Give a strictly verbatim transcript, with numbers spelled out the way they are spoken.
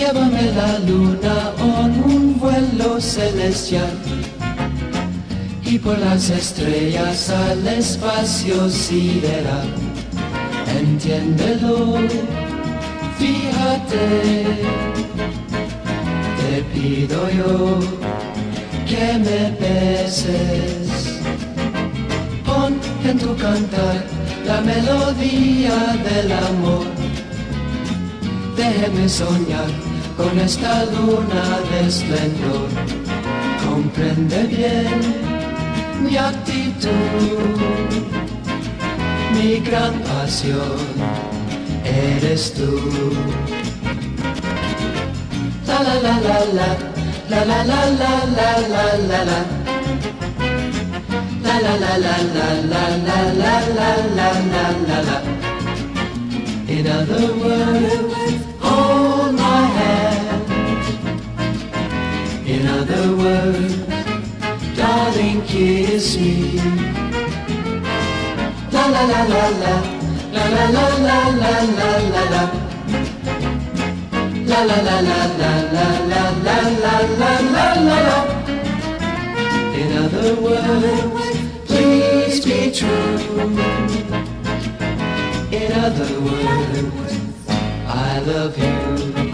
Llévame la luna en un vuelo celestial y por las estrellas al espacio sideral. Entiéndelo, fíjate, te pido yo que me beses. Pon en tu cantar la melodía del amor. Déjeme soñar con esta luna de esplendor. Comprende bien mi actitud, mi gran pasión eres tú. La la la la la, la la la la la la la la. La la la la la la la la la la la la la. In other words, hold my hand. In other words, darling, kiss me. La la la la la, la la la la la la la la. La la la la la la la la la la la la la. In other words, please be true. In other words, I love you.